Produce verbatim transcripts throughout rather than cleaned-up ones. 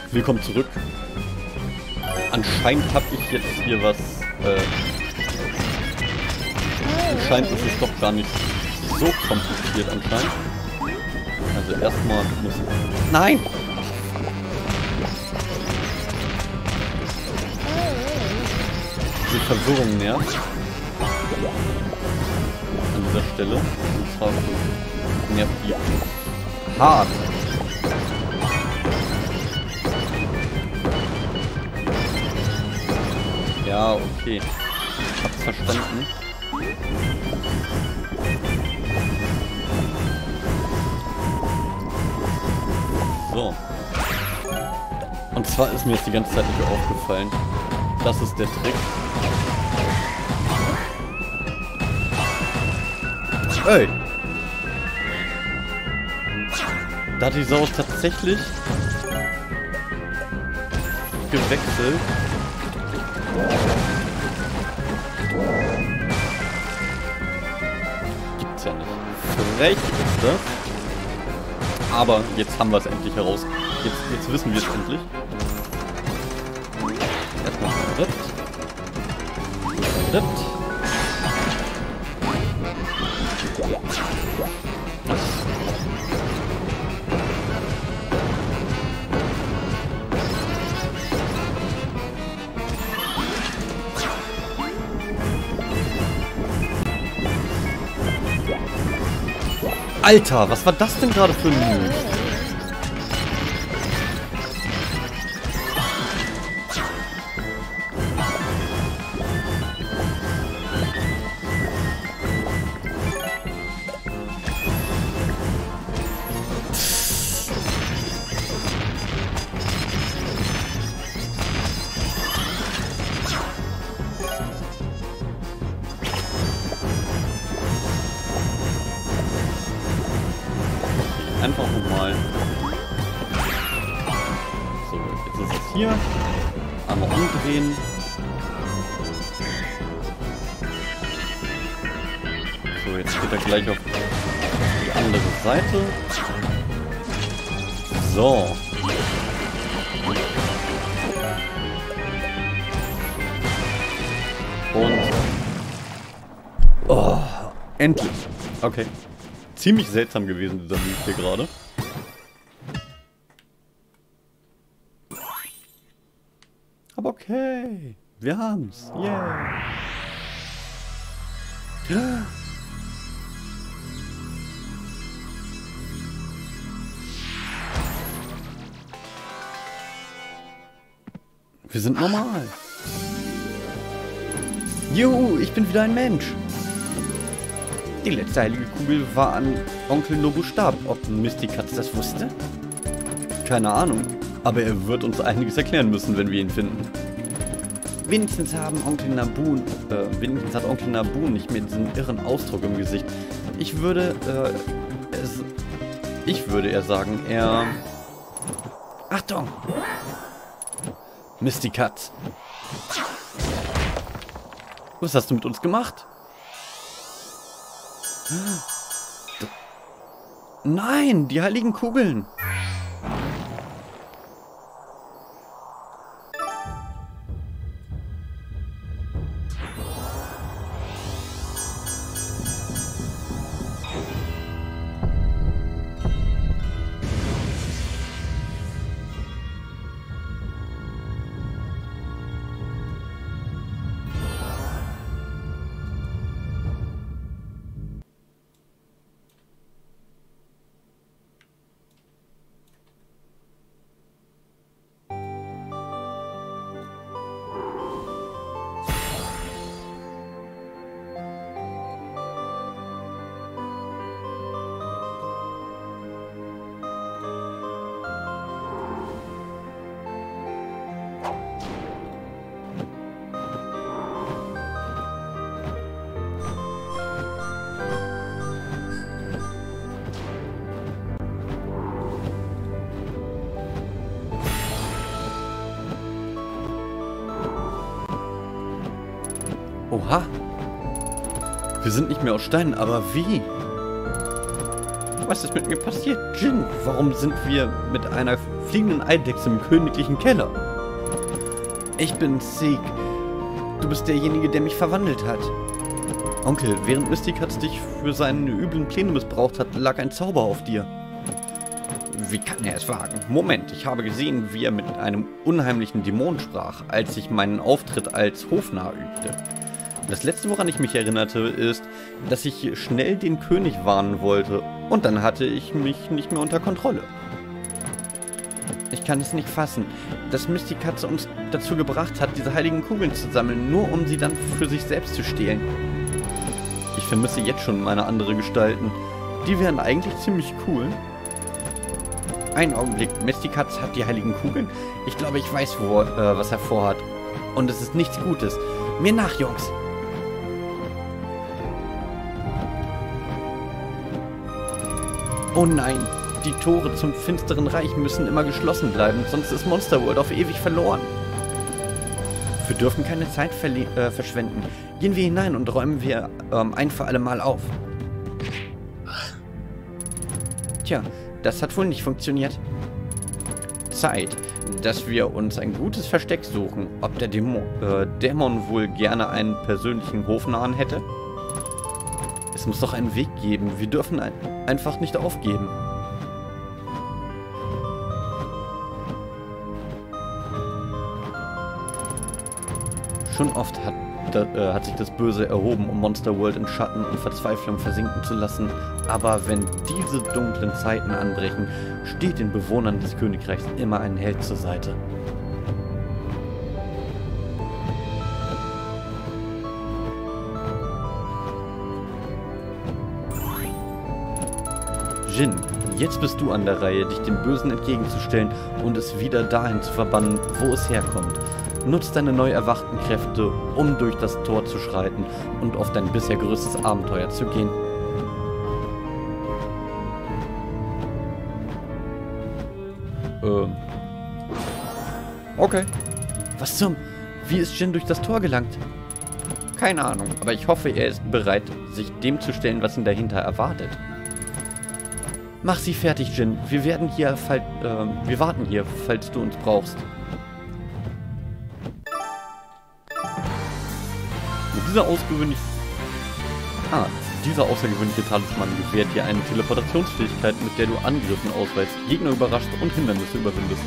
Willkommen zurück. Anscheinend habe ich jetzt hier was... Äh, anscheinend ist es doch gar nicht so kompliziert anscheinend. Also erstmal muss ich... Nein! Die Verwirrung nervt. An dieser Stelle. Und zwar nervt die hart. Ja, okay. Ich hab's verstanden. So. Und zwar ist mir jetzt die ganze Zeit nicht aufgefallen. Das ist der Trick. Ey! Da hat die Sau tatsächlich gewechselt. Gibt's ja nicht. Frech ist das. Aber jetzt haben wir es endlich heraus. Jetzt, jetzt wissen wir es endlich. Erstmal verrückt. Verrückt. Alter, was war das denn gerade für ein Move? Einfach nochmal. So, jetzt ist es hier. Einmal umdrehen. So, jetzt geht er gleich auf die andere Seite. So. Und... Oh, endlich. Okay. Ziemlich seltsam gewesen, dieser Move hier gerade. Aber okay. Wir haben's. Yeah. Wir sind normal. Juhu, ich bin wieder ein Mensch. Die letzte heilige Kugel war an Onkel Nobustab. Ob Mystikatz das wusste? Keine Ahnung. Aber er wird uns einiges erklären müssen, wenn wir ihn finden. Wenigstens haben Onkel Nabu, äh, wenigstens hat Onkel Nabu nicht mehr diesen irren Ausdruck im Gesicht. Ich würde, äh, es, ich würde eher sagen, er... Achtung! Mystikatz. Was hast du mit uns gemacht? Nein, die heiligen Kugeln. Oha. Wir sind nicht mehr aus Stein, aber wie? Was ist mit mir passiert? Jin, warum sind wir mit einer fliegenden Eidechse im königlichen Keller. Ich bin Zeke. Du bist derjenige, der mich verwandelt hat. Onkel, während Mysticatz dich für seine üblen Pläne missbraucht hat, lag ein Zauber auf dir. Wie kann er es wagen? Moment, ich habe gesehen, wie er mit einem unheimlichen Dämon sprach, als ich meinen Auftritt als Hofnarr übte. Das letzte, woran ich mich erinnerte, ist, dass ich schnell den König warnen wollte und dann hatte ich mich nicht mehr unter Kontrolle. Ich kann es nicht fassen, dass Mysticatz uns dazu gebracht hat, diese heiligen Kugeln zu sammeln, nur um sie dann für sich selbst zu stehlen. Ich vermisse jetzt schon meine andere Gestalten. Die wären eigentlich ziemlich cool. Einen Augenblick, Mysticatz hat die heiligen Kugeln? Ich glaube, ich weiß, wo, äh, was er vorhat. Und es ist nichts Gutes. Mir nach, Jungs! Oh nein, die Tore zum finsteren Reich müssen immer geschlossen bleiben, sonst ist Monster World auf ewig verloren. Wir dürfen keine Zeit äh, verschwenden. Gehen wir hinein und räumen wir ähm, ein für alle Mal auf. Tja, das hat wohl nicht funktioniert. Zeit, dass wir uns ein gutes Versteck suchen. Ob der Dämon, äh, Dämon wohl gerne einen persönlichen Hofnarren hätte? Es muss doch einen Weg geben. Wir dürfen ein einfach nicht aufgeben. Schon oft hat, da, äh, hat sich das Böse erhoben, um Monster World in Schatten und Verzweiflung versinken zu lassen. Aber wenn diese dunklen Zeiten anbrechen, steht den Bewohnern des Königreichs immer ein Held zur Seite. Jin, jetzt bist du an der Reihe, dich dem Bösen entgegenzustellen und es wieder dahin zu verbannen, wo es herkommt. Nutz deine neu erwachten Kräfte, um durch das Tor zu schreiten und auf dein bisher größtes Abenteuer zu gehen. Ähm. Okay. Was zum... Wie ist Jin durch das Tor gelangt? Keine Ahnung, aber ich hoffe, er ist bereit, sich dem zu stellen, was ihn dahinter erwartet. Mach sie fertig, Jin. Wir werden hier, falls, äh, wir warten hier, falls du uns brauchst. Mit dieser ausgewöhnlichen... Ah, dieser außergewöhnliche Talisman gewährt dir eine Teleportationsfähigkeit, mit der du Angriffen ausweist, Gegner überrascht und Hindernisse überwindest.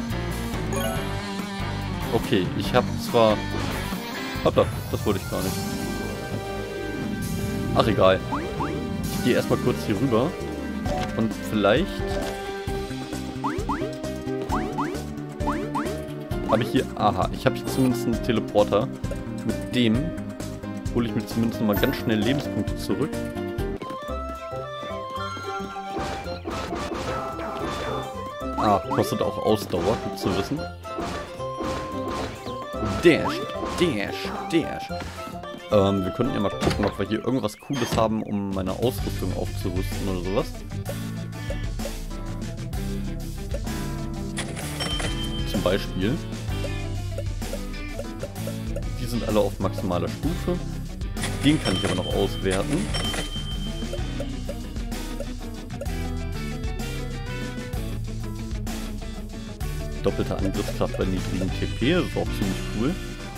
Okay, ich habe zwar... Hoppla, das wollte ich gar nicht. Ach, egal. Ich gehe erstmal kurz hier rüber. Und vielleicht... habe ich hier... Aha, ich habe hier zumindest einen Teleporter. Mit dem hole ich mir zumindest nochmal ganz schnell Lebenspunkte zurück. Ah, kostet auch Ausdauer, gut zu wissen. Dash, Dash, Dash. Ähm, wir könnten ja mal gucken, ob wir hier irgendwas Cooles haben, um meine Ausrüstung aufzurüsten oder sowas. Zum Beispiel. Die sind alle auf maximaler Stufe. Den kann ich aber noch auswerten. Doppelte Angriffskraft bei niedrigem T P, das ist auch ziemlich cool.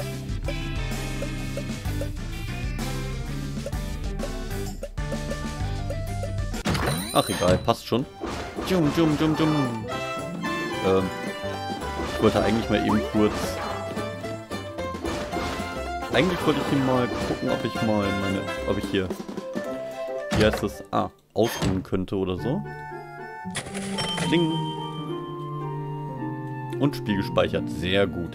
Ach egal, passt schon. Jum, jum, jum, jum. Ähm, ich wollte eigentlich mal eben kurz... Eigentlich wollte ich hier mal gucken, ob ich mal meine... Ob ich hier... Wie heißt das? Ah, ausruhen könnte oder so. Ding. Und Spiel gespeichert. Sehr gut.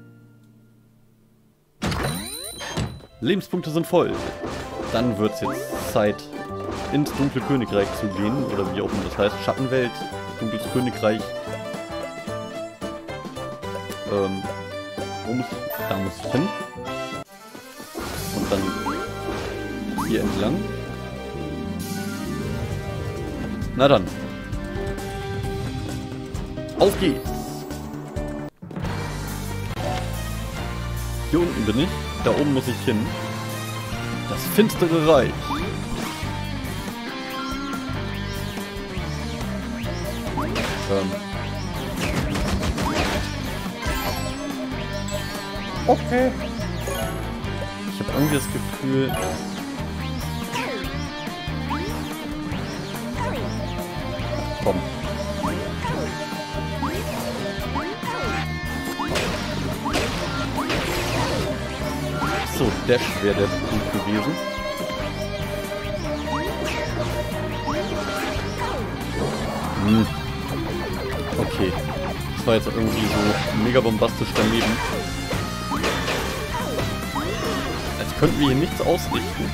Lebenspunkte sind voll. Dann wird es jetzt Zeit, ins dunkle Königreich zu gehen. Oder wie auch immer das heißt. Schattenwelt, dunkles Königreich. Ähm, wo muss ich? Da muss ich hin. Und dann hier entlang. Na dann. Auf geht's! Hier unten bin ich. Da oben muss ich hin. Das finstere Reich. Ähm. Okay. Ich habe irgendwie das Gefühl... Komm. So, Dash wäre der Punkt gewesen. Hm. Okay. Das war jetzt irgendwie so mega bombastisch daneben. Als könnten wir hier nichts ausrichten.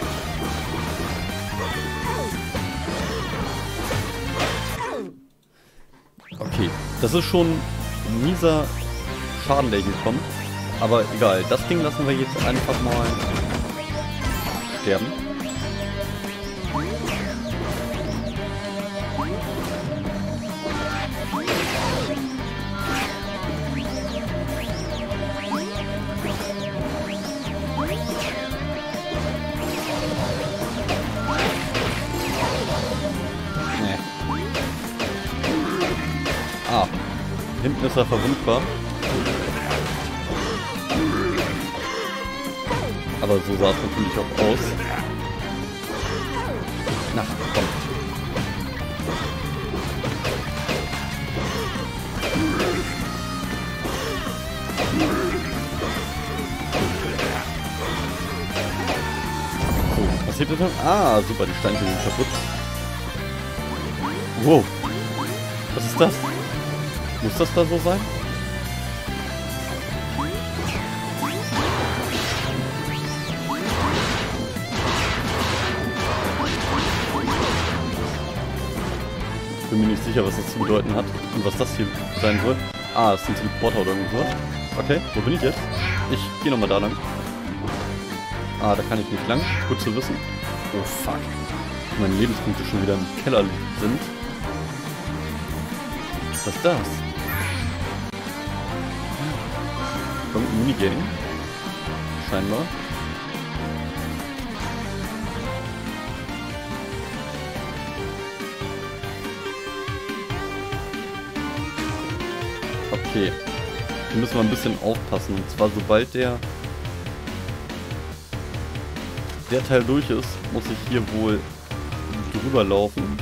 Okay, das ist schon ein mieser Schaden, der hier kommt. Aber egal, das Ding lassen wir jetzt einfach mal sterben. Nee. Ah, hinten ist er verwundbar. Aber so sah es natürlich auch aus. Na, komm. So, was passiert denn? Ah, super, die Steine sind kaputt. Wow. Was ist das? Muss das da so sein? Ich bin mir nicht sicher, was das zu bedeuten hat und was das hier sein soll. Ah, das ist ein Teleporter oder irgendwas. Okay, wo bin ich jetzt? Ich gehe nochmal da lang. Ah, da kann ich nicht lang. Gut zu wissen. Oh, fuck. Meine Lebenspunkte schon wieder im Keller sind. Was ist das? Irgendein Minigame? Scheinbar. Okay. Hier müssen wir ein bisschen aufpassen. Und zwar, sobald der der Teil durch ist, muss ich hier wohl drüber laufen.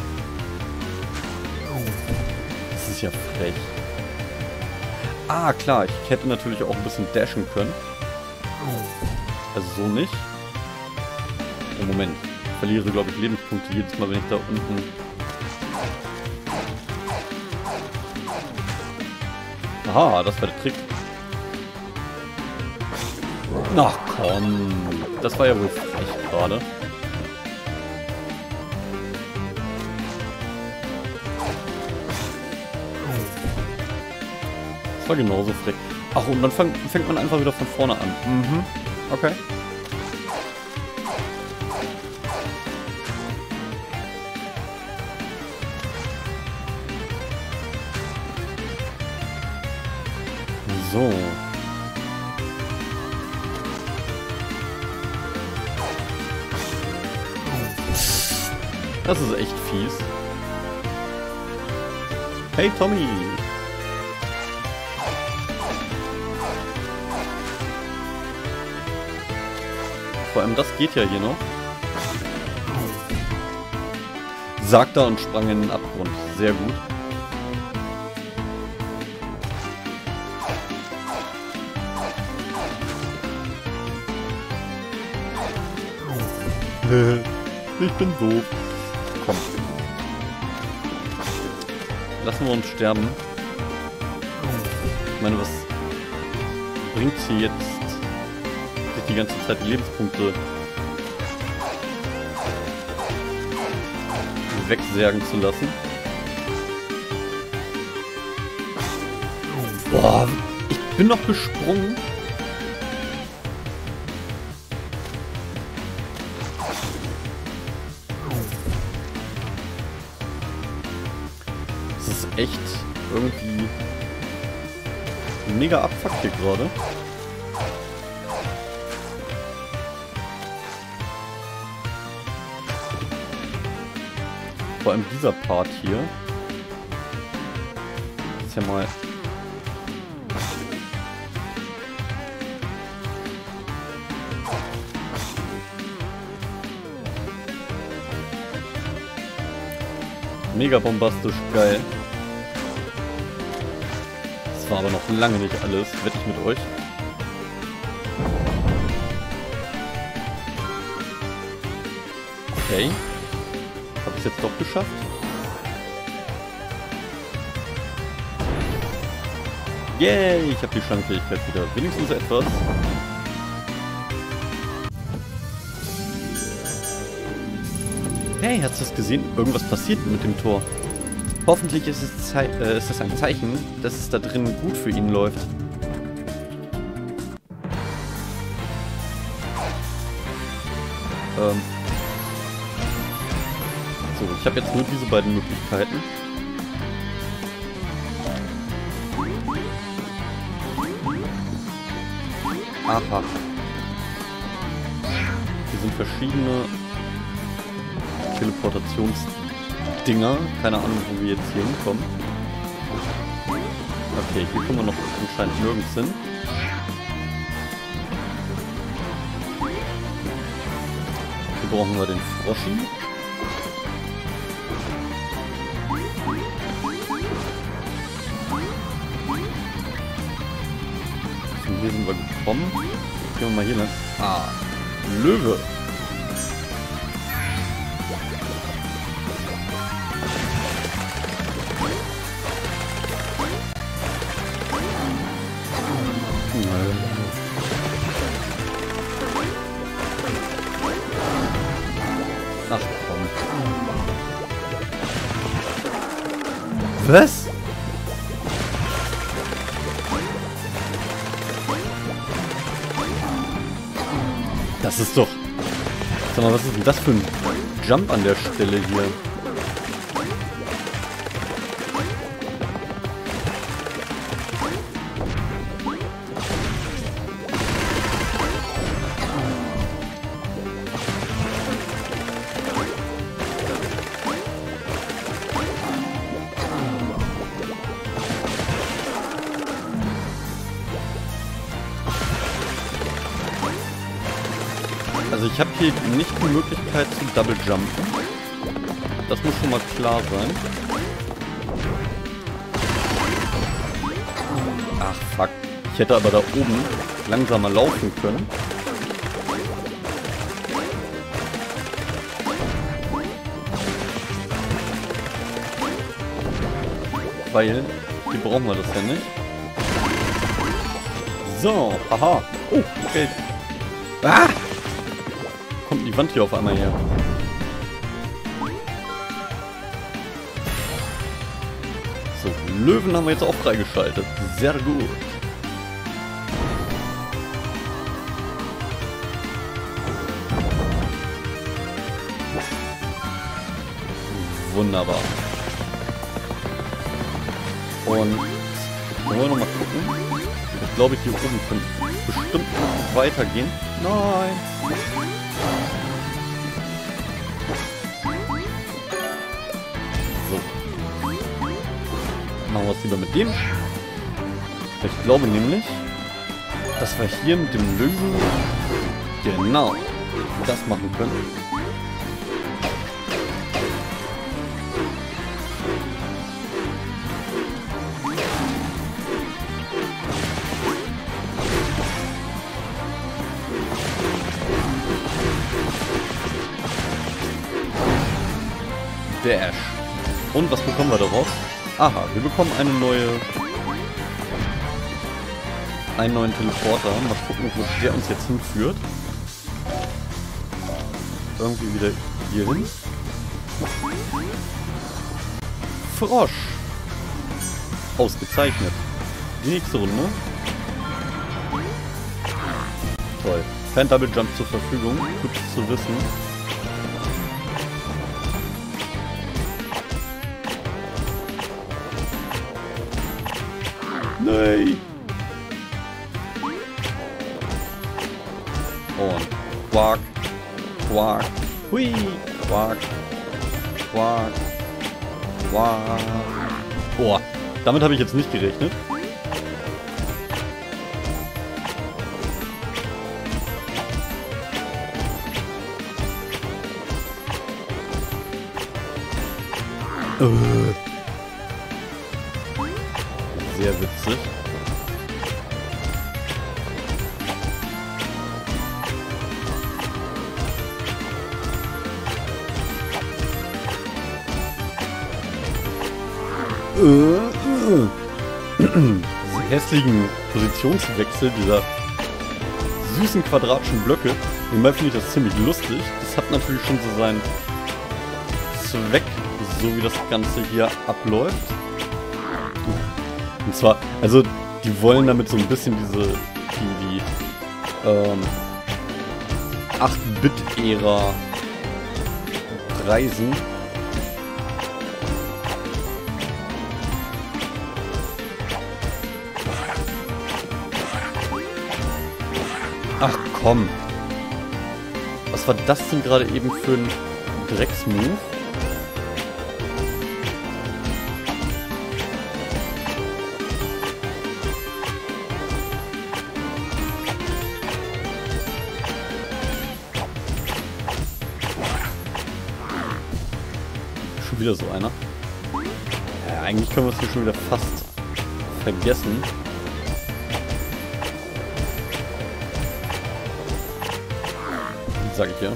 Das ist ja frech. Ah, klar. Ich hätte natürlich auch ein bisschen dashen können. Also so nicht. Im Moment. Ich verliere, glaube ich, Lebenspunkte jedes Mal, wenn ich da unten... Aha, das war der Trick. Ach komm. Das war ja wohl frech gerade. Das war genauso frech. Ach, und dann fang, fängt man einfach wieder von vorne an. Mhm. Okay. So. Das ist echt fies. Hey Tommy! Vor allem das geht ja hier noch. Sagt er und sprang in den Abgrund. Sehr gut. Ich bin doof. Komm. Lassen wir uns sterben. Ich meine, was bringt hier jetzt, sich die ganze Zeit die Lebenspunkte wegsärgen zu lassen? Boah, ich bin noch gesprungen. Das ist echt irgendwie mega abfuckt hier gerade. Vor allem dieser Part hier ist ja mal Mega bombastisch geil. Das war aber noch lange nicht alles, wette ich mit euch. Okay. Habe ich es jetzt doch geschafft? Yay, ich habe die Schlangfähigkeit wieder. Wenigstens etwas. Hey, hast du das gesehen? Irgendwas passiert mit dem Tor. Hoffentlich ist es, Zei äh, ist es ein Zeichen, dass es da drin gut für ihn läuft. Ähm. So, ich habe jetzt nur diese beiden Möglichkeiten. Aha. Hier sind verschiedene Teleportationsdinger. Keine Ahnung, wo wir jetzt hier hinkommen. Okay, hier kommen wir noch anscheinend nirgends hin. Hier brauchen wir den Froschi. Von hier sind wir gekommen. Gehen wir mal hier lang. Ah, Löwe. Ach komm. Was? Das ist doch... Sag mal, was ist denn das für ein Jump an der Stelle hier? Also ich habe hier nicht die Möglichkeit zu Double Jumpen. Das muss schon mal klar sein. Ach fuck. Ich hätte aber da oben langsamer laufen können. Weil hier brauchen wir das ja nicht. So, aha. Oh, Geld. Ah! Kommt die Wand hier auf einmal her. So, Löwen haben wir jetzt auch freigeschaltet. Sehr gut. Wunderbar. Und wollen wir noch mal gucken. Ich glaube, hier oben könnte bestimmt noch weitergehen. Nein. So. Machen wir es lieber mit dem. Ich glaube nämlich, dass wir hier mit dem Löwen genau das machen können. Dash. Und was bekommen wir daraus? Aha, wir bekommen eine neue... einen neuen Teleporter. Mal gucken, wo der uns jetzt hinführt. Irgendwie wieder hier hin. Frosch. Ausgezeichnet. Die nächste Runde. Toll. Kein Double Jump zur Verfügung. Gut zu wissen. Nein. Und quack, quack, hui, quack, quack, quack. Boah, damit habe ich jetzt nicht gerechnet. Äh. Sehr witzig. Diese hässlichen Positionswechsel dieser süßen quadratischen Blöcke. Nebenbei finde ich das ziemlich lustig. Das hat natürlich schon so seinen Zweck, so wie das Ganze hier abläuft. Und zwar, also die wollen damit so ein bisschen diese die, die ähm, acht Bit-Ära preisen. Ach komm. Was war das denn gerade eben für ein Drecksmove? Schon wieder so einer. Ja, eigentlich können wir es hier schon wieder fast vergessen. Sag ich ja.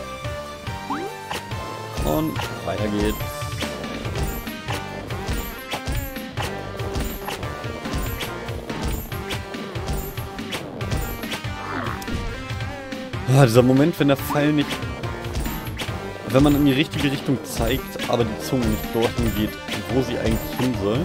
Und weiter geht's. Ah, dieser Moment, wenn der Pfeil nicht... Wenn man in die richtige Richtung zeigt, aber die Zunge nicht dorthin geht, wo sie eigentlich hin soll.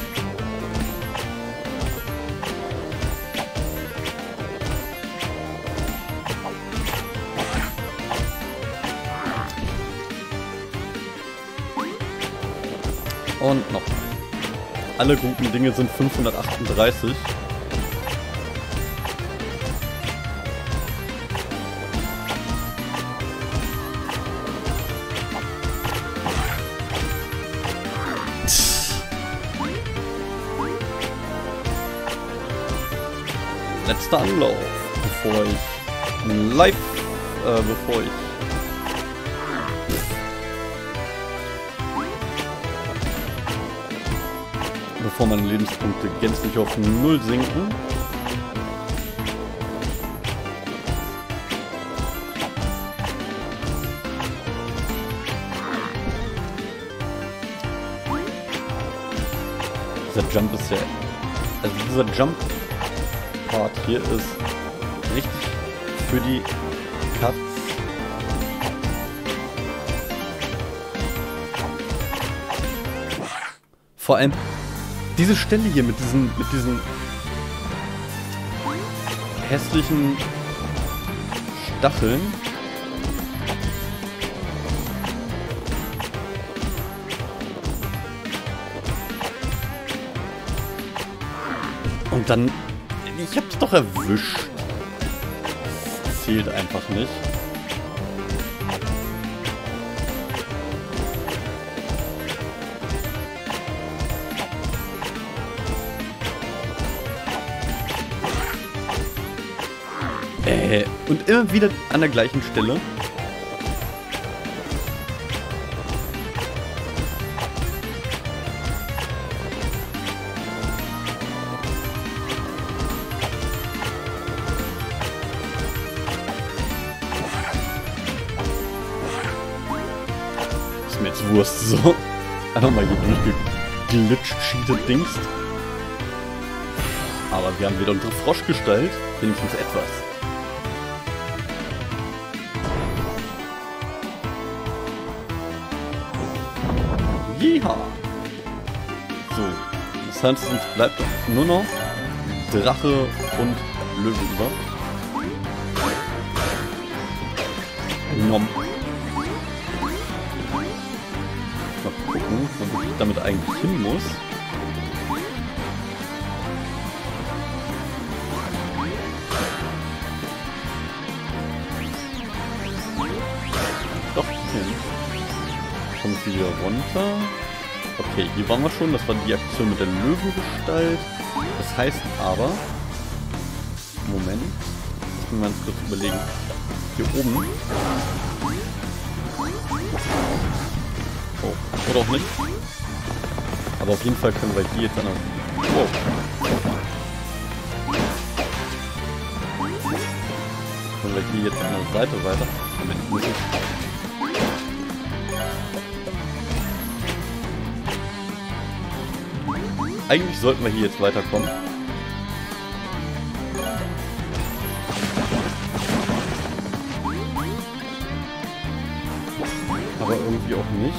Und noch. Alle guten Dinge sind fünfhundertachtunddreißig. Letzter Anlauf, bevor ich live, äh, bevor ich bevor meine Lebenspunkte gänzlich auf null sinken. Dieser Jump ist ja... Also dieser Jump-Part hier ist richtig für die Katz. Vor allem diese Stelle hier mit diesen, mit diesen hässlichen Stacheln. Und dann... Ich hab's doch erwischt. Das zählt einfach nicht. Äh, und immer wieder an der gleichen Stelle. Ist mir jetzt Wurst, so. Einfach mal hier durchgeglitscht, cheated Dings. Aber wir haben wieder unsere Froschgestalt. Wenigstens etwas. Jeha! So, das heißt, uns bleibt nur noch Drache und Löwe über. Nom. Mal gucken, wo ich damit eigentlich hin muss. Doch, hin. Kommt sie wieder runter. Okay, hier waren wir schon. Das war die Aktion mit der Löwengestalt. Das heißt aber... Moment. Lass mich mal ganz kurz überlegen. Hier oben... Oh, oder auch nicht. Aber auf jeden Fall können wir hier jetzt an der... Wow. Können wir hier jetzt an der Seite weiter. Moment, muss ich... Eigentlich sollten wir hier jetzt weiterkommen. Aber irgendwie auch nicht.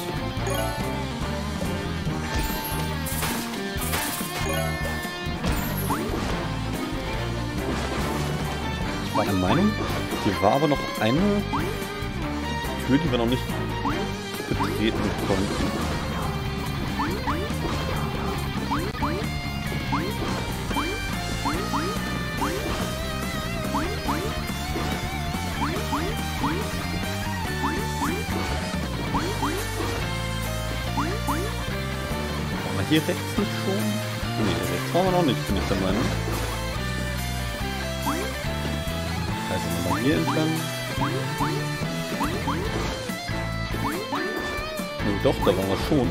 Ich war der Meinung, hier war aber noch eine Tür, die wir noch nicht betreten konnten. Hier rechts nicht schon? Nee, rechts waren wir noch nicht, bin ich der Meinung. Also nochmal hier entlang. Nee, doch, da waren wir schon.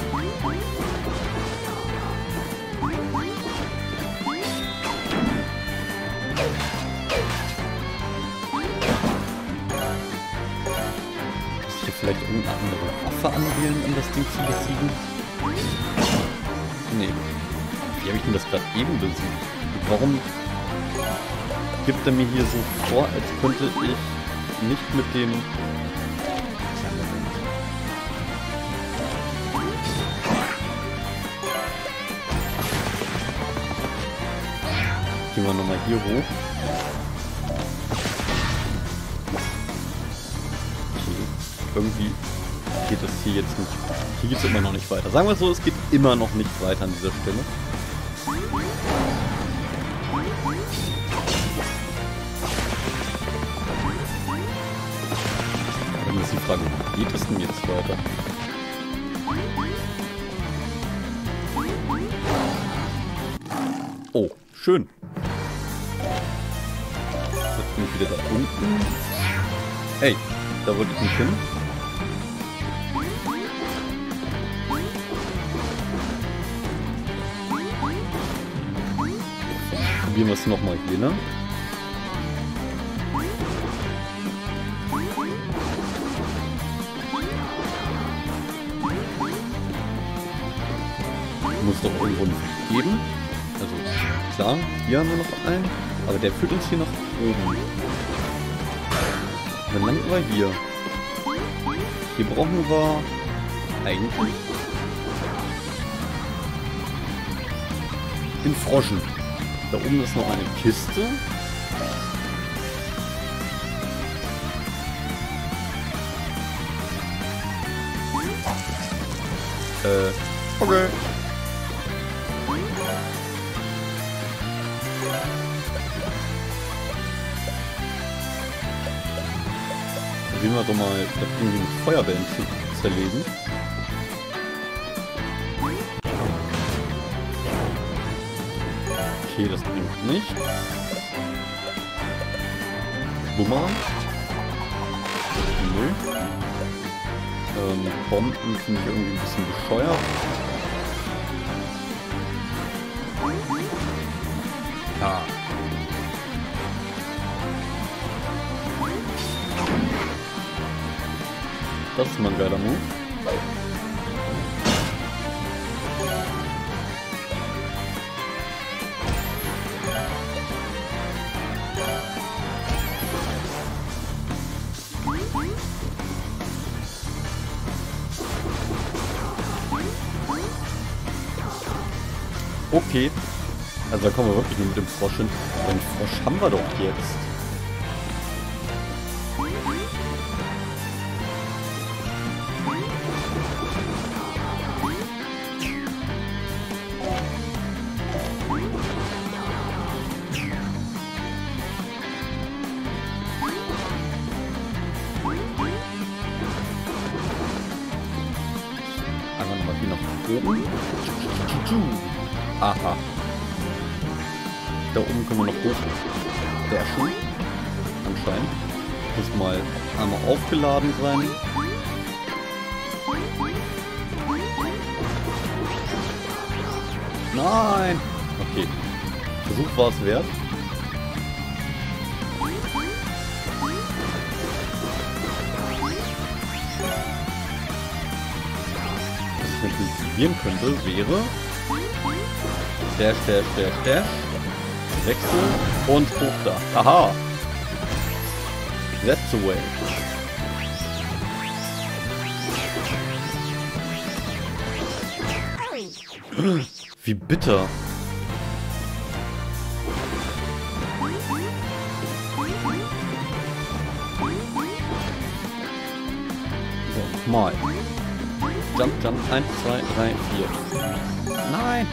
Muss ich hier vielleicht irgendeine andere Waffe anwählen, um das Ding zu besiegen? Nee. Wie habe ich denn das gerade eben besiegt? Und warum gibt er mir hier so vor, als könnte ich nicht mit dem... Gehen wir nochmal hier hoch. Okay. Irgendwie geht es hier jetzt nicht. Hier geht es immer noch nicht weiter. Sagen wir so, es geht immer noch nicht weiter an dieser Stelle. Dann ist die Frage, wie geht es denn jetzt weiter? Oh, schön. Jetzt bin ich wieder da unten. Hey, da wollte ich nicht hin. Probieren wir es nochmal hier, ne? Muss doch irgendwo einen Weg geben. Also klar, hier haben wir noch einen, aber der führt uns hier nach oben. Dann landen wir hier. Hier brauchen wir eigentlich den Froschen. Da oben ist noch eine Kiste. Äh, okay. Probieren wir doch mal das Ding mit Feuerbällen zu zerlegen. Okay, das bringt nichts. Bumerang? Nö. Ähm, Bomben finde ich irgendwie ein bisschen bescheuert. Ah. Das ist mal ein geiler Move. Okay. Also da kommen wir wirklich nur mit dem Frosch hin. Den Frosch haben wir doch jetzt. Einmal nochmal hier nach oben. Aha. Da oben können wir noch hoch. Sehr schön. Anscheinend. Muss mal einmal aufgeladen sein. Nein! Okay. Versuch war es wert. Was ich natürlich probieren könnte, wäre... Dash, dash, dash, dash. Wechsel und hoch da. Aha! That's the way. Wie bitter. So, mal. Jump, jump. eins, zwei, drei, vier. Nein!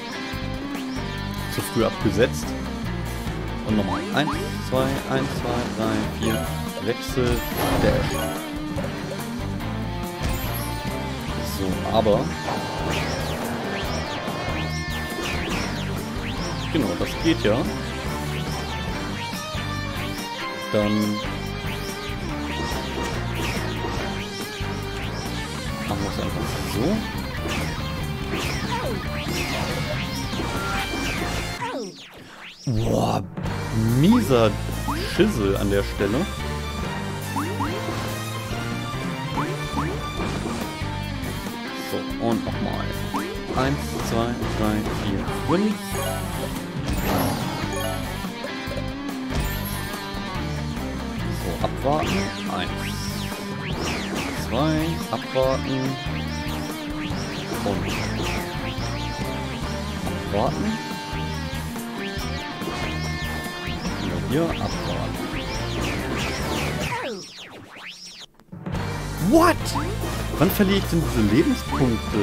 Zu früh abgesetzt. Und nochmal. eins, zwei, eins, zwei, drei, vier. Wechsel, Dash. So, aber... Genau, das geht ja. Dann... machen wir es einfach so. Boah, mieser Schissel an der Stelle. So, und nochmal. eins, zwei, drei, vier, fünf. So, abwarten. eins, zwei, abwarten. Und abwarten. Und hier abwarten. What? Wann verliere ich denn diese Lebenspunkte?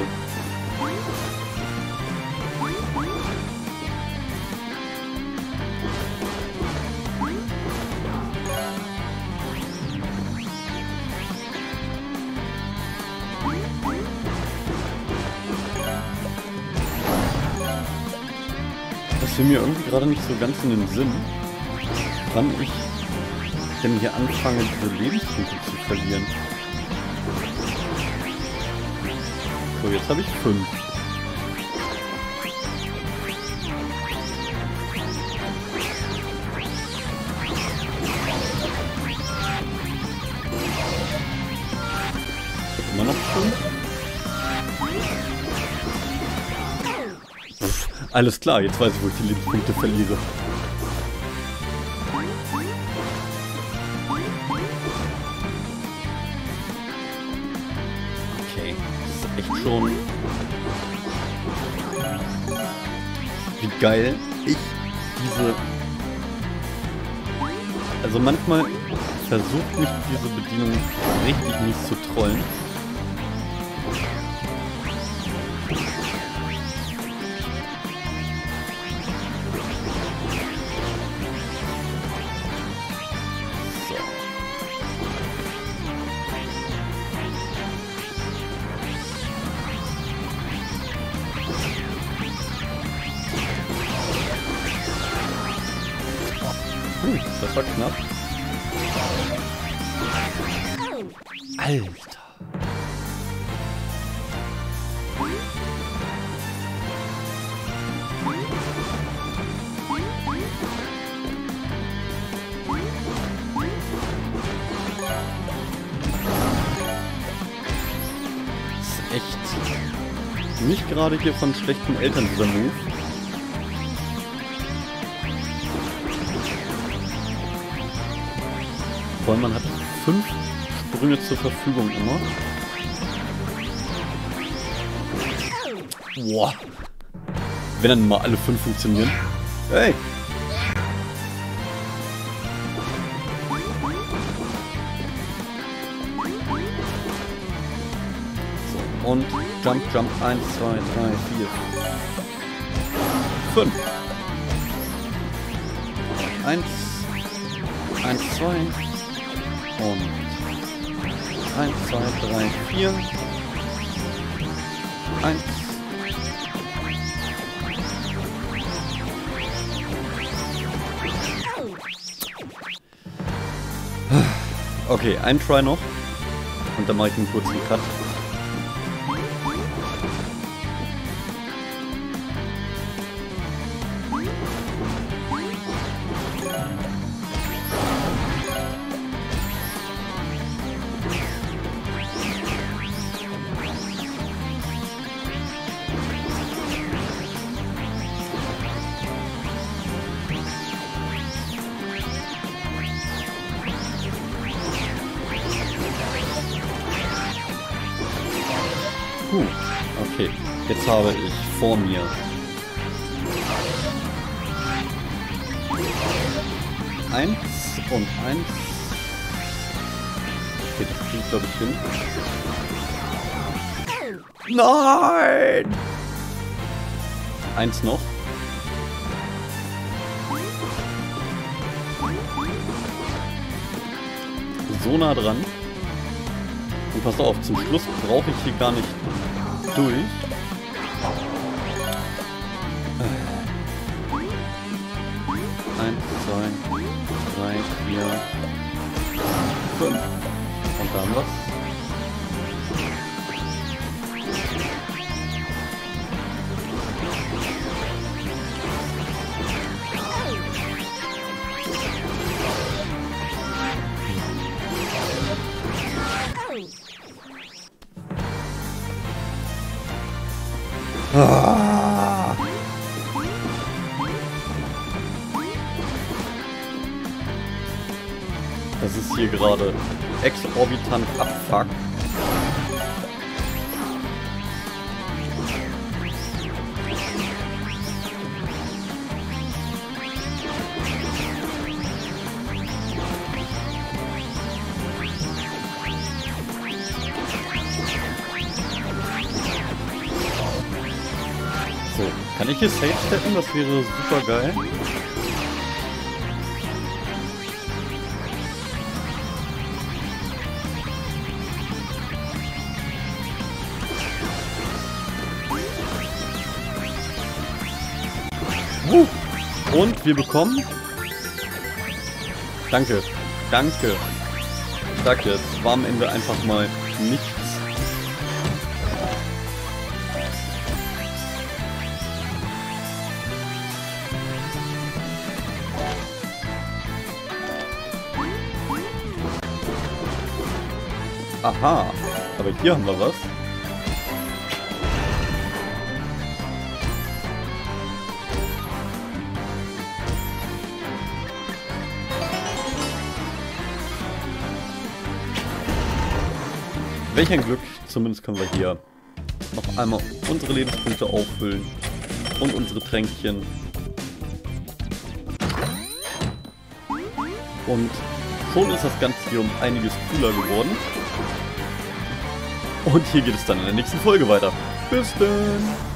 Das ist mir irgendwie gerade nicht so ganz in den Sinn, wann ich denn hier anfange, diese Lebenspunkte zu verlieren. So, jetzt habe ich fünf. Ich habe immer noch fünf. Pff, alles klar, jetzt weiß ich, wo ich die Lebenspunkte verliere. Schon wie geil ich diese... Also manchmal versucht mich diese Bedienung richtig mies zu trollen. Uh, das war knapp. Alter. Das ist echt nicht gerade hier von schlechten Eltern, dieser Move. Vor allem, man hat fünf Sprünge zur Verfügung immer. Boah. Wenn dann mal alle fünf funktionieren. Hey! So, und Jump, Jump, eins, zwei, drei, vier, fünf. eins, eins, zwei. Und eins, zwei, drei, vier. eins. Okay, ein Try noch. Und dann mache ich einen kurzen Cut. Puh, okay. Jetzt habe ich vor mir eins und eins. Okay, das kriege ich glaube ich hin. Nein! Eins noch. So nah dran. Und pass auf, zum Schluss brauche ich hier gar nicht durch. Eins, zwei, drei, vier, fünf. Und dann was? Ah. Das ist hier gerade exorbitant abfuck. So, kann ich hier safe steppen? Das wäre super geil. Uh, und wir bekommen... Danke, danke. Ich sag jetzt, war am Ende einfach mal nichts. Aha, aber hier haben wir was. Welch ein Glück, zumindest können wir hier noch einmal unsere Lebenspunkte auffüllen und unsere Tränkchen. Und schon ist das Ganze hier um einiges cooler geworden. Und hier geht es dann in der nächsten Folge weiter. Bis dann!